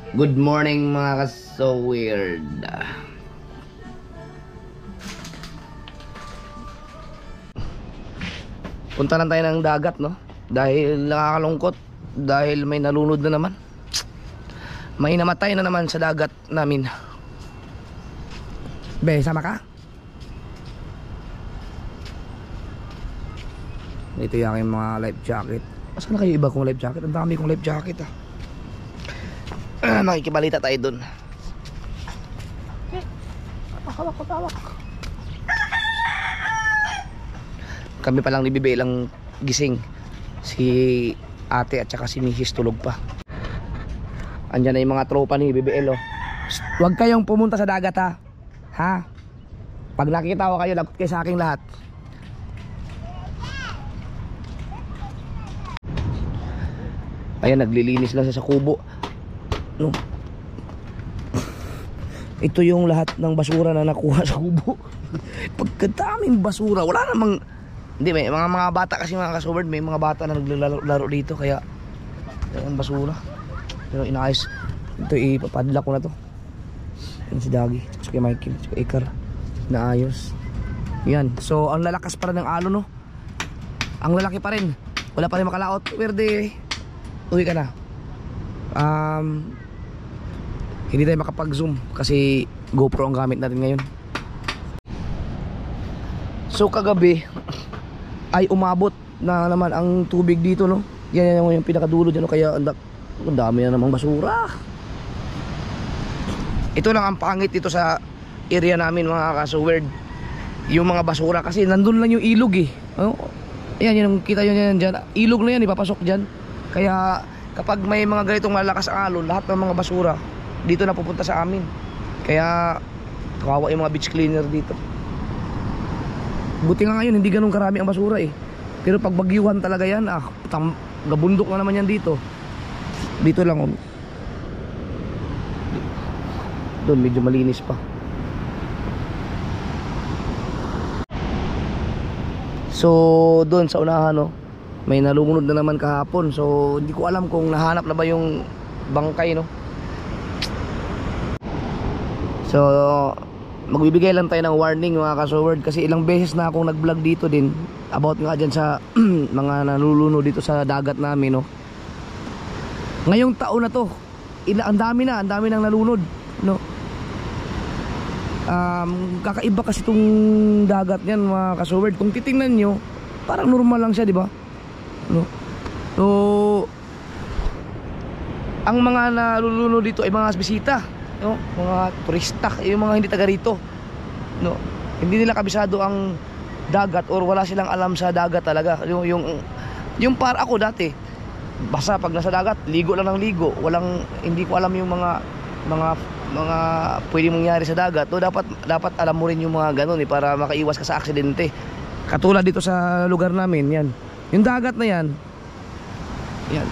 Good morning mga ka-so weird. Punta lang tayo ng dagat, no? Dahil nakakalungkot. Dahil may nalunod na naman. May namatay na naman sa dagat namin. Be, sama ka? Ito yung aking mga life jacket. Saan na kayo iba kong life jacket? Ang dami kong life jacket ah. Makikibalita tayo dun. Hawak ko, hawak. Kami pa lang ni Bibi lang gising. Si ate at saka si Mrs. tulog pa. Andyan na yung mga tropa ni BBL oh. Huwag kayong pumunta sa dagat ha. Ha? Pag nakita ko kayo, lagot kayo sa aking lahat. Ayan, naglilinis lang sa kubo. No. Ito yung lahat ng basura na nakuha sa kubo. Pagkadaming basura. Wala namang... Hindi, may mga bata kasi mga ka-so weird. May mga bata na naglalaro dito. Kaya, ang basura. Pero inaayos. Ito, ipapadla ko na to. Yan si Dagi. Si Mikey. Si Icar. Naayos. Yan. So, ang lalakas pa rin ng alon, no? Ang lalaki pa rin. Wala pa rin makalaot. Werde. Uwi ka na. Hindi tayo makapag-zoom kasi GoPro ang gamit natin ngayon. So kagabi ay umabot na naman ang tubig dito, no? Yan yung pinakadulo dyan, no? Kaya ang dami na namang basura. Ito lang ang pangit dito sa area namin mga ka-so weird. Yung mga basura kasi nandun lang yung ilog eh, no? Yan yung kita nyo yan dyan. Ilog na yan, ipapasok dyan. Kaya kapag may mga ganitong malakas ang alon, lahat ng mga basura dito na pupunta sa amin. Kaya kawawa yung mga beach cleaner dito. Buti nga ngayon hindi ganun karami ang basura eh. Pero pag bagyuhan talaga yan, gabundok na naman yan dito. Dito lang oh. Doon medyo malinis pa. So doon sa unahan oh, may nalunod na naman kahapon. So hindi ko alam kung nahanap na ba yung bangkay, no? So magbibigay lang tayo ng warning mga ka-so weird. Kasi ilang beses na akong nag-vlog dito din about nga dyan sa mga nalulunod dito sa dagat namin, no? Ngayong taon na to, ang dami nang nalunod, no? Kakaiba kasi itong dagat niyan mga ka-so weird. Kung titingnan nyo, parang normal lang siya, di ba? No? So ang mga nalulunod dito ay mga bisita, no? Mga turista, yung mga hindi taga rito, no? Hindi nila kabisado ang dagat or wala silang alam sa dagat talaga. Yung para ako dati, basta pag nasa dagat, ligo lang ng ligo. Hindi ko alam yung mga pwede mangyari sa dagat. So dapat alam mo rin yung mga ganun eh, para makaiwas ka sa aksidente. Katulad dito sa lugar namin, yan. Yung dagat na yan. Yan.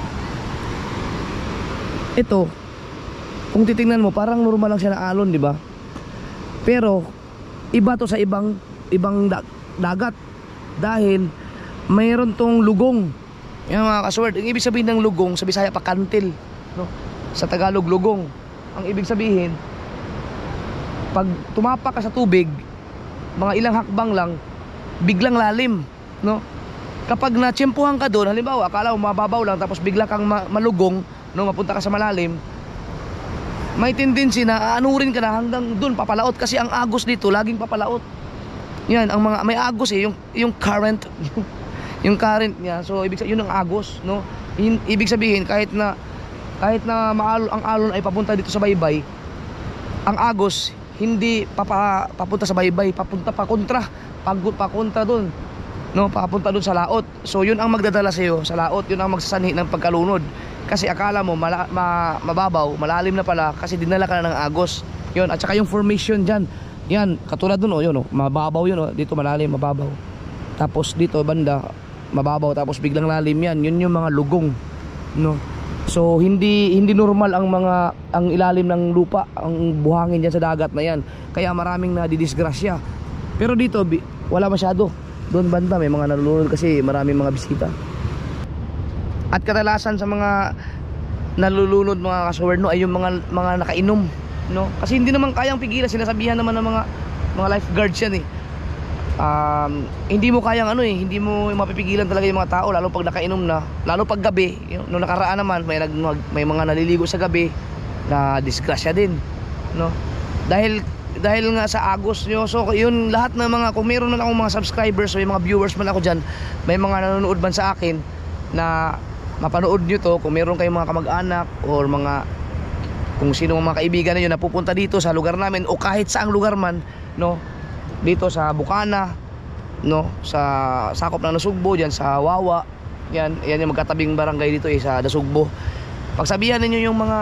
Ito, kung titingnan mo, parang normal lang siya na alon, di ba? Pero iba to sa ibang dagat dahil mayroon tong lugong. Yan mga ka-so weird. Ang ibig sabihin ng lugong sa Bisaya pakantil, no? Sa Tagalog lugong. Ang ibig sabihin, pag tumapak ka sa tubig, mga ilang hakbang lang, biglang lalim, no? Kapag natsyempuhan ka doon, halimbawa akala mo mababaw lang tapos bigla kang malugong, no, mapunta ka sa malalim, may tendency na aanurin ka na hanggang doon papalaot kasi ang agos dito laging papalaot. Yan ang mga may agos eh, yung current yung current niya. So ibig sabihin yun ang agos, no? Ibig sabihin kahit na ang alon ay papunta dito sa baybay, ang agos hindi papunta sa baybay, papunta pakontra doon, no? Papunta doon sa laot. So yun ang magdadala sa iyo sa laot, yun ang magsasanhi ng pagkalunod. Kasi akala mo mababaw, malalim na pala kasi dinala ka na ng agos. Yun, at saka yung formation dyan, yan, katulad dun oh, yun oh, mababaw yun oh, dito malalim, mababaw. Tapos dito banda, mababaw, tapos biglang lalim yan. Yun yung mga lugong, no? So hindi normal ang ilalim ng lupa, ang buhangin diyan sa dagat na yan. Kaya maraming nadidisgrasya. Pero dito wala masyado. Doon banda may mga nalulunod kasi maraming mga bisita. At kadalasan sa mga nalulunod mga ka-sword, no, ay yung mga nakainom, no, kasi hindi naman kayang pigilan. Sinasabihan naman ng mga lifeguards yan eh. Hindi mo kayang ano eh, hindi mo mapipigilan talaga yung mga tao, lalo pag nakainom na, lalo pag gabi. Nung nakaraan naman may mga naliligo sa gabi na disgrasya din, no, dahil nga sa agos nyo. So yun, lahat ng mga, kung meron man akong mga subscribers o yung mga viewers man ako dyan, may mga nanonood man sa akin na mapanood nyo to, kung meron kayong mga kamag-anak or mga kung sino mga kaibigan niyo na pupunta dito sa lugar namin o kahit saang lugar man, no, dito sa Bukana, no, sa sakop ng Nasugbo, diyan sa Wawa, yan yung magkatabing barangay dito eh, sa Nasugbo. Pagsabihan niyo yung mga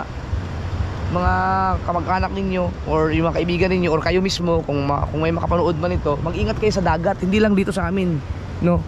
kamag-anak ninyo or yung mga kaibigan ninyo or kayo mismo, kung may makapanood man ito, mag-ingat kayo sa dagat, hindi lang dito sa amin, no.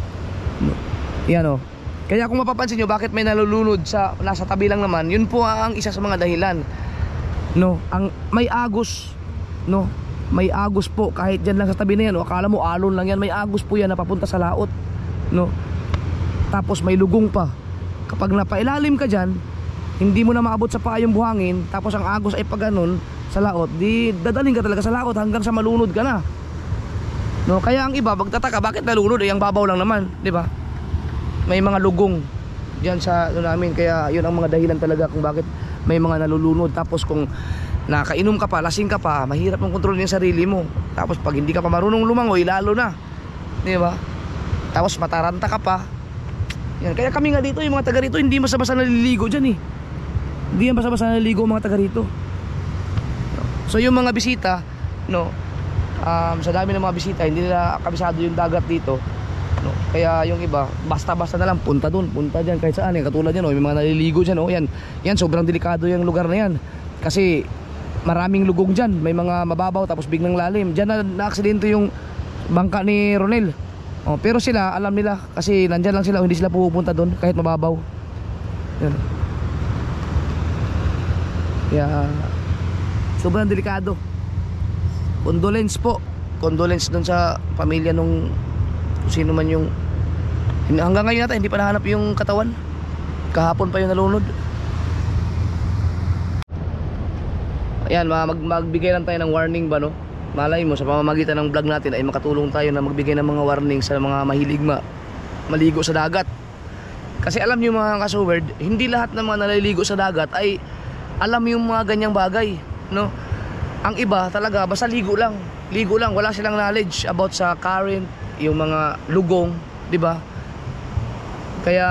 Yan o. Kaya kung mapapansin nyo, bakit may nalulunod sa nasa tabi lang naman, yun po ang isa sa mga dahilan, no. May agos, no, may agos po kahit dyan lang sa tabi na yan, o akala mo alon lang yan, may agos po yan na papunta sa laot, no. Tapos may lugong pa. Kapag napailalim ka dyan, hindi mo na maabot sa paa yung buhangin, tapos ang agos ay pag ganun sa laot, di dadaling ka talaga sa laot hanggang sa malunod ka na, no. Kaya ang iba magtataka, bakit nalunod? Ang babaw lang naman, di ba? May mga lugong diyan sa namin, kaya yun ang mga dahilan talaga kung bakit may mga nalulunod. Tapos kung nakainom ka pa, lasing ka pa, mahirap mong kontrolin yung sarili mo. Tapos pag hindi ka pa marunong lumangoy, lalo na, di ba? Tapos mataranta ka pa. Yan, kaya kami nga dito, yung mga taga rito, hindi basta-basta naliligo diyan eh. Hindi yan basta-basta naliligo mga taga rito. So yung mga bisita, no, sa dami ng mga bisita, hindi nila kabisado yung dagat dito, no. Kaya yung iba, basta-basta na lang punta doon, punta diyan kahit saan. Katulad yan, oh, may mga naliligo diyan, oh. Yan sobrang delikado yung lugar na yan. Kasi maraming lugong diyan, may mga mababaw tapos biglang lalim. Diyan na aksidente yung bangka ni Ronel. Oh, pero sila alam nila kasi nandiyan lang sila, hindi sila pupunta doon kahit mababaw. Yan. Kaya sobrang delikado. Condolence po. Condolence doon sa pamilya nung sino man yung hanggang ngayon natin hindi pa nahanap yung katawan. Kahapon pa yung nalunod. Ayan, magbigay lang tayo ng warning ba, no? Malay mo sa pamamagitan ng vlog natin ay makatulong tayo na magbigay ng mga warning sa mga mahilig maligo sa dagat. Kasi alam niyo mga ka-sword, hindi lahat ng mga naliligo sa dagat ay alam yung mga ganyang bagay, no? Ang iba talaga basta ligo lang, wala silang knowledge about sa current, yung mga lugong, di ba? Kaya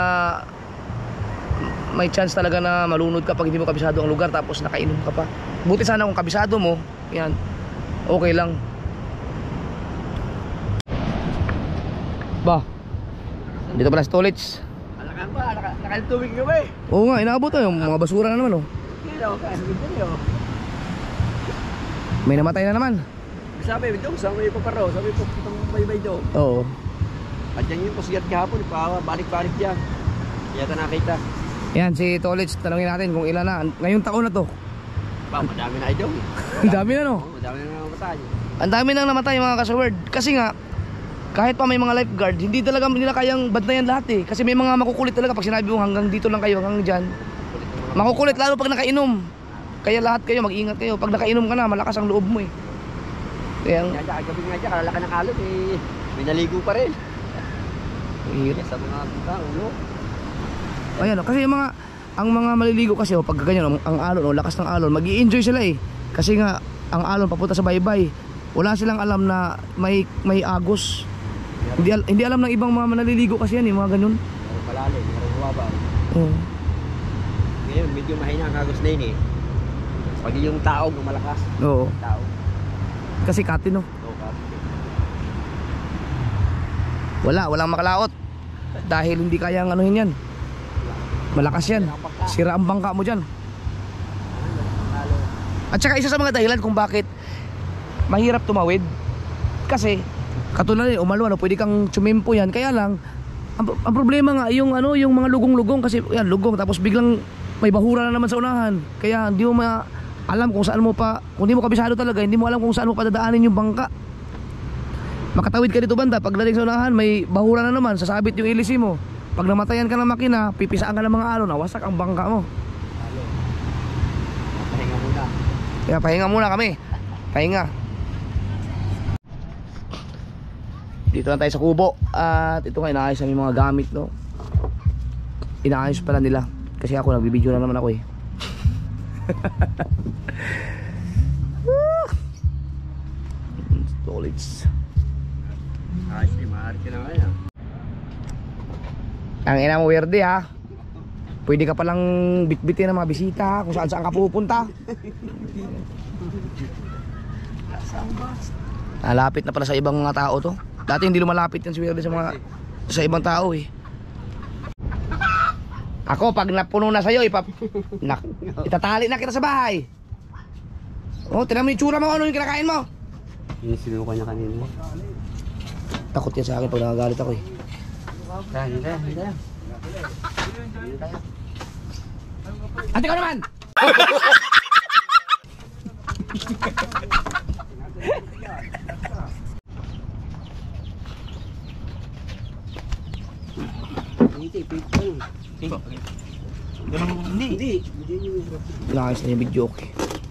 may chance talaga na malunod ka pag hindi mo kabisado ang lugar tapos nakainom ka pa. Buti sana kung kabisado mo, yan, okay lang. Ba, dito pala sa toilets. Alakan ba? Nakalitubig ka ba eh? Oo nga, inaabot yung mga basura na naman, oh. May namatay na naman. Sabi, sabi po paro, sabi po itong baybay doon. Oo. At yan yung pusigat kahapon, balik-balik yan. Yata nakita. Yan, si Tolits, tanongin natin kung ilan na. Ngayong taon na to. Ba, madami na idol eh. Ang dami na, no? Oo, madami na namatay. Ang dami nang namatay mga ka-sword. Kasi nga, kahit pa may mga lifeguard, hindi talaga nila kayang bantayan lahat eh. Kasi may mga makukulit talaga pag sinabi mo hanggang dito lang kayo, hanggang dyan. Makukulit lalo pag nakainom. Kaya lahat kayo, mag-ingat kayo. Pag nakainom ka na, malakas ang loob mo eh. Kaya gabi nga dyan, kalala ka ng alon eh. May naligo pa rin. hirap. Sa mga tao, no? Ayan, kasi ang mga maliligo kasi pag ganyan, ang alon, lakas ng alon, mag-i-enjoy sila eh. Kasi nga, ang alon papunta sa baybay. Wala silang alam na may agos. Hindi alam ng ibang mga manaliligo kasi yan eh, mga ganun. Meron malalim, meron huwabaw. Oo. Ngayon, medyo mahina ang agos na yun eh. Pag yung taog, malakas. Oo. Taog. Kasi kati, no? Oo, kasi. Walang makalaot. Dahil hindi kayang anuhin yan. Malakas yan. Sira ang bangka mo dyan. At saka isa sa mga dahilan kung bakit mahirap tumawid, kasi katulad umalwa, pwede kang tsumimpo yan. Kaya lang ang problema nga yung yung mga lugong-lugong, kasi yan lugong tapos biglang may bahura na naman sa unahan. Kaya hindi mo alam kung saan mo pa, kung hindi mo kabisado talaga, hindi mo alam kung saan mo padadaanin yung bangka. Makatawid ka dito banda, pagdating sa unahan may bahura na naman, sasabit yung ilisi mo. Pag namatayan ka ng makina, pipisaan ka ng mga alon, nawasak ang bangka mo. pahinga muna. Kaya pahinga muna kami. Pahinga. Dito na tayo sa kubo. At ito nga, inaayos namin mga gamit, no? Inaayos pala nila. Kasi ako, nagbibideo na naman ako eh. Storage. Ayos eh, maarte na ngayon. Ang ina mo, werde ha. Pwede ka palang bitbitin ng mga bisita ha, kung saan ka pupunta. Nalapit na pala sa ibang mga tao to. Dati hindi lumalapit yan si Werde sa ibang tao eh. Ako, pag napuno na sa'yo, itatali na kita sa bahay. Oh, tinan mo yung tsura mo, ano yung kinakain mo? Yung sinuko niya kanina. Takot yan sa akin pag nakagalit ako eh. Hindi. Ate ko naman! Hindi. Nakakis na yung video okay.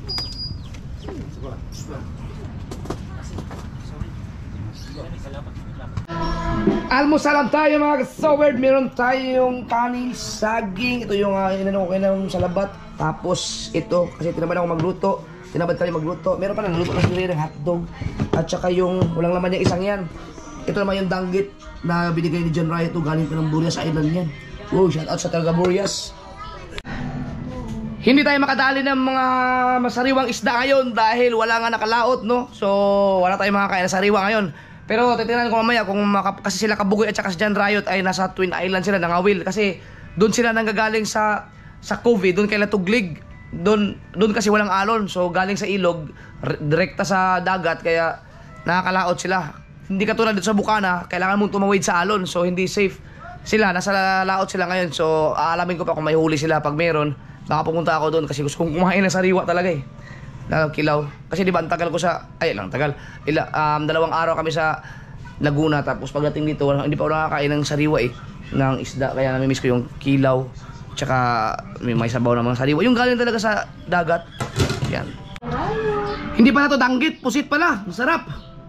Almusalan tayo mga kasaward. Meron tayong kanin, saging. Ito yung inano ko kayo sa labat. Tapos ito, kasi tinabad ako magluto. Tinabad kami magluto. Meron pa nagluto kasi rin ng hotdog. At saka yung walang laman yung isang yan. Ito naman yung danggit na binigay ni John Riot. Galing pa ng Burias Island yan. Wow, shout out sa talaga Burias. Hindi tayo makadali ng mga masariwang isda ngayon dahil wala nga nakalaot, no? So, wala tayong makakain na sariwa ngayon. Pero titingnan ko mamaya kung kasi sila Kabugoy at saka si John Riot ay nasa Twin Island sila, nangawil. Kasi doon sila nanggagaling sa COVID, doon kay Latuglig. Doon kasi walang alon. So galing sa ilog, direkta sa dagat, kaya nakakalaot sila. Hindi katulad dito sa Bukana, kailangan mong tumawid sa alon. So hindi safe sila, nasa laot sila ngayon. So aalamin ko pa kung may huli sila. Pag meron, baka pumunta ako doon kasi gusto kong kumain ng sariwa talaga eh. Kilaw. Kasi di ba ang tagal ko sa tagal. 2 araw kami sa Laguna, tapos pagdating dito hindi pa ako nakakain ng sariwa eh, ng isda, kaya nami-miss ko yung kilaw. Tsaka may sabaw ng mga sariwa. Yung galing talaga sa dagat. Yan. Hindi pala to danggit, pusit pala. Masarap.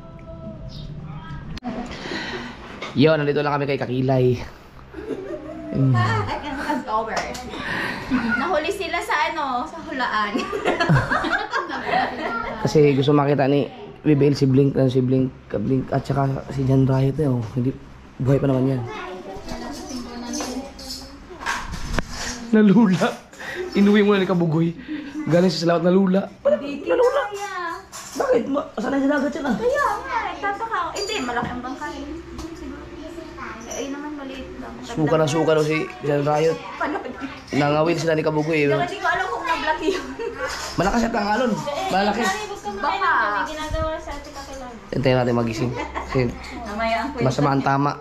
Yo, nandito lang kami kay Kakilay. Over. Nahuli sila sa sa hulaan. Kasi gusto makita ni BBL si Blink at saka si John Riot eh, oh. Hindi buhay pa naman yan. Nalula. Inuwi mo na ni Kabugoy. Galing siya sa lawat nalula. Nalula. Bakit? Sanay sa dagat yan ah. Kaya nga, tataka ako. Hindi, malaki ang bangkay. Ay naman, maliit lang. Suka na suka daw si John Riot. Nangawil sila ni Kabugoy. Pero hindi ko alam kung na-black yun. Malakas at tangalon. Malaki. Baka. Ginagawa sa ating kakilala. Hintayin natin magising. Kasi Namaya ang kwento. masama ang tama.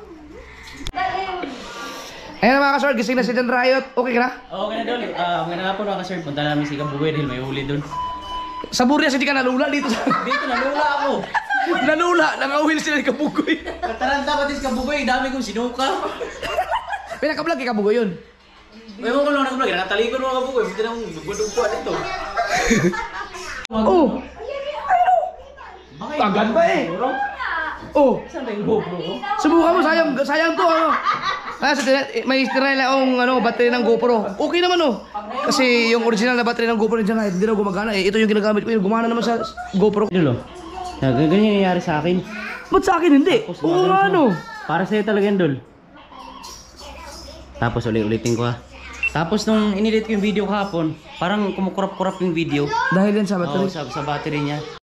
Ayan na mga kasor, gising na si John Riot. Okay ka na? Oo, okay na doon. Maganda nga po mga sir. Punta namin si Kabugoy dahil may huli doon. Sa Burias hindi ka nalula dito sa... Dito, nalula ako. Nalula! Nangawil sila ni Kabugoy. Taranta pati si Kabugoy, dami kong sinuka. Pinaka-vlog kay Kabugoy yun. Ewan ko lang nag-vlog. Nakatalikod mga Kabugoy. Buti nang dugwa-dugwa dito. Oh! Agad ba eh? Oh! Saan ba yung GoPro ko? Subukan mo, sayang to ano. May tinry akong battery ng GoPro. Okay naman oh. Kasi yung original na battery ng GoPro dyan hindi na gumagana eh. Ito yung ginagamit ko, gumana naman sa GoPro. Idol, ganyan nangyayari sa akin. Ba't sa akin hindi? Oo nga no. Para sa'yo talaga yan, Dol. Tapos ulit-ulitin ko ha. Tapos nung inedit ko yung video kahapon, parang kumukurap-kurap yung video. Dahil yan sa Oo, battery. sa battery niya.